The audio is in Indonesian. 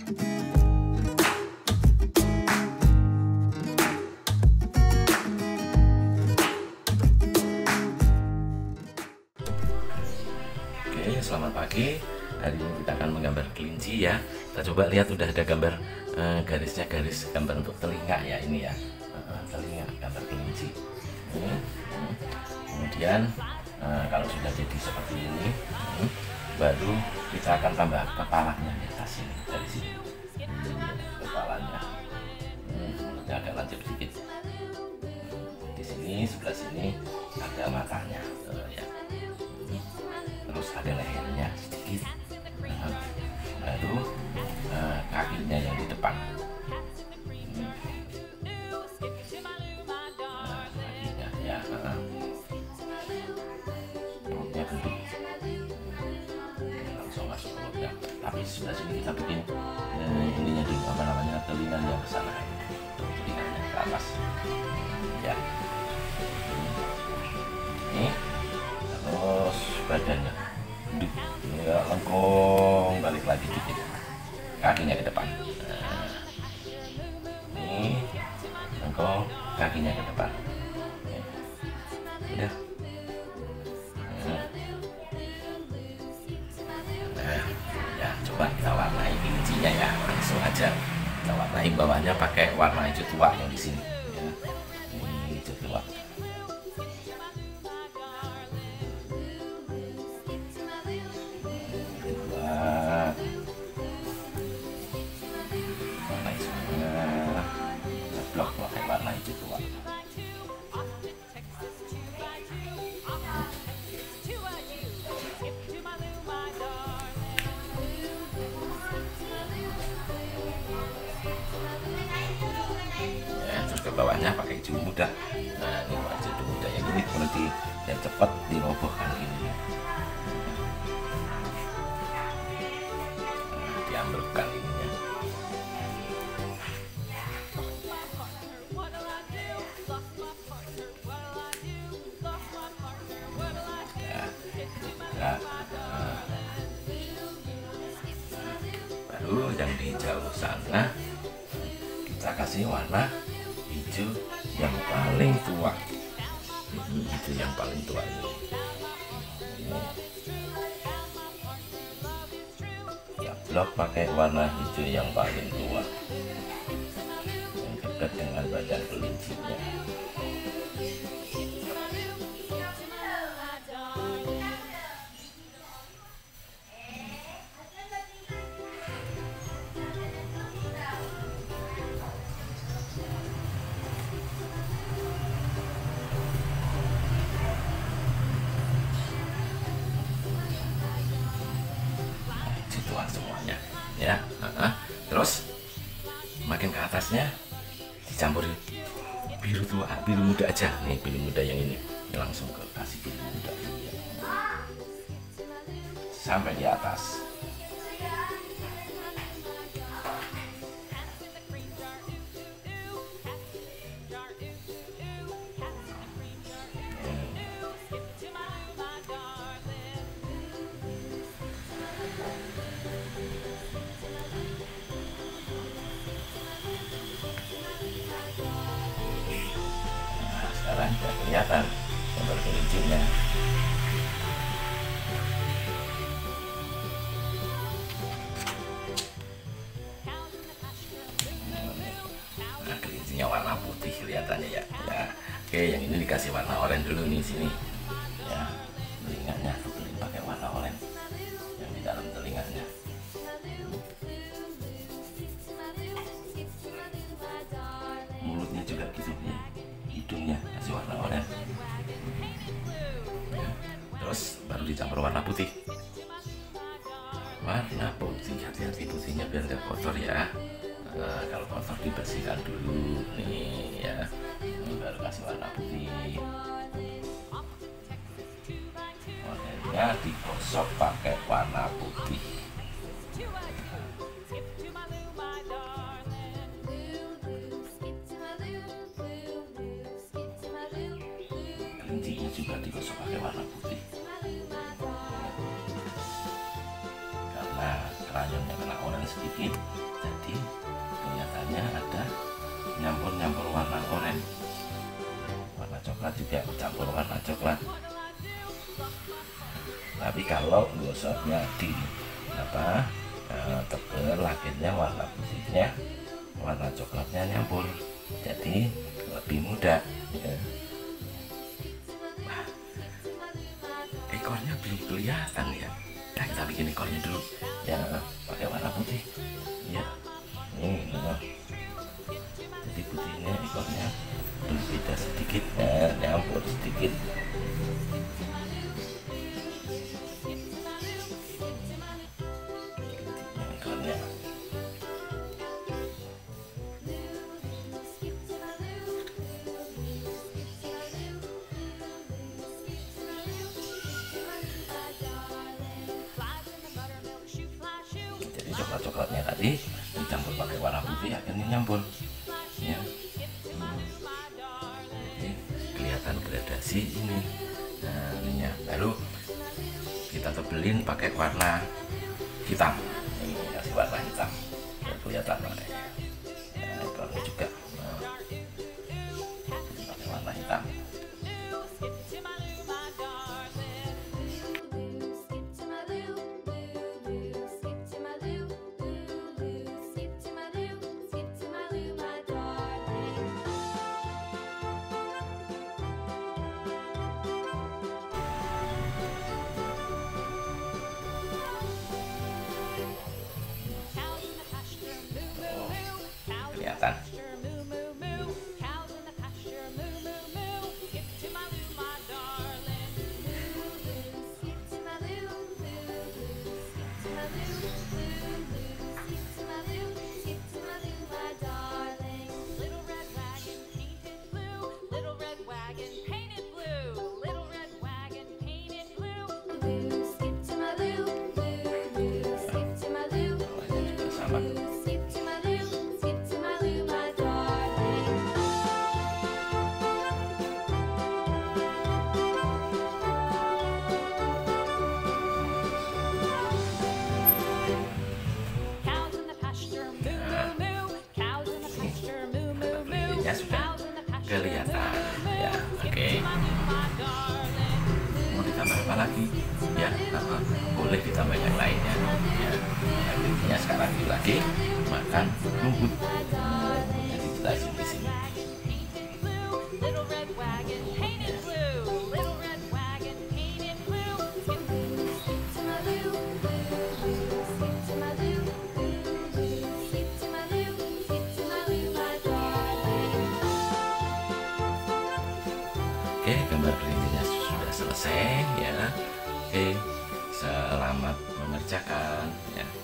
Oke, selamat pagi. Hari ini kita akan menggambar kelinci ya. Kita coba lihat, udah ada gambar garisnya, garis gambar untuk telinga ya ini ya. Telinga gambar kelinci. Kemudian kalau sudah jadi seperti ini, baru kita akan tambah kepalanya di atas ini, dari sini. Kepalanya, mulutnya agak lancip sedikit. Di sini, sebelah sini ada matanya, ya. Terus ada lehernya sedikit, baru kakinya yang di depan. Kakinya ya, perutnya gendut, langsung masuk perutnya. Tapi sebelah sini kita bikin ininya dulu, apa namanya, telinganya ke sana, telinganya ke atas, ya. Ini terus badannya ya, lengkung, balik lagi dikit, kakinya ke depan. Ini lengkung, kakinya ke depan. Udah. Ya, coba kita warnai kelincinya ya, langsung aja kita warnai. Bawahnya pakai warna hijau tua yang di sini ya. Ini hijau tua. Blok pakai warna hijau tua. Ya, terus ke bawahnya pakai hijau muda. Nah, ini hijau muda yang ini nanti yang cepat dirobohkan ini. Nah, diambilkan ininya. Baru yang di jauh sana kita kasih warna hijau yang paling tua. Hijau yang paling tua ini. Ya, blok pakai warna hijau yang paling tua, yang dekat dengan badan kelincinya. Semuanya ya. Terus makin ke atasnya dicampur biru tua, biru muda aja nih, biru muda yang ini langsung ke kasih biru muda ya. Sampai di atas. Sekarang sudah kelihatan gambar kelincinya. Nah, kelincinya warna putih kelihatannya ya. Ya. Oke, yang ini dikasih warna oranye dulu nih sini. Ya, telinganya dibeli pakai warna oranye yang di dalam telinganya. Mulutnya juga gitu ya. Hidungnya kasih warna oranye. Terus baru dicampur warna putih. Warna putih, hati-hati putihnya biar nggak kotor ya. Kalau kotor dibersihkan dulu nih ya. Ini baru kasih warna putih. Warnanya digosok pakai warna putih. Kelincinya juga digosok pakai warna putih. Karena krayonnya kena oranye sedikit, kalau gosoknya di tebel, akhirnya warna putihnya, warna coklatnya nyampur, jadi lebih mudah ya. Nah, ekornya belum kelihatan ya. Nah, kita bikin ekornya dulu ya, pakai warna putih ya. Ini jadi putihnya ekornya berbeda sedikit ya, nyampur sedikit. Coklatnya tadi dicampur pakai warna putih, akhirnya nyampur ya. Jadi kelihatan gradasi ini. Nah, ininya baru kita tebelin pakai warna hitam. Ini kasih warna hitam biar kelihatan warnanya ya, ekornya juga pakai warna hitam. Kelihatan. Sudah kelihatan ya. Oke, mau ditambah apa lagi ya? Boleh ditambah yang lainnya ya. Akhirnya sekarang lagi makan rumput. Jadi jelasin di sini. Oke, gambar kelindinya sudah selesai ya. Oke, selamat mengerjakan ya.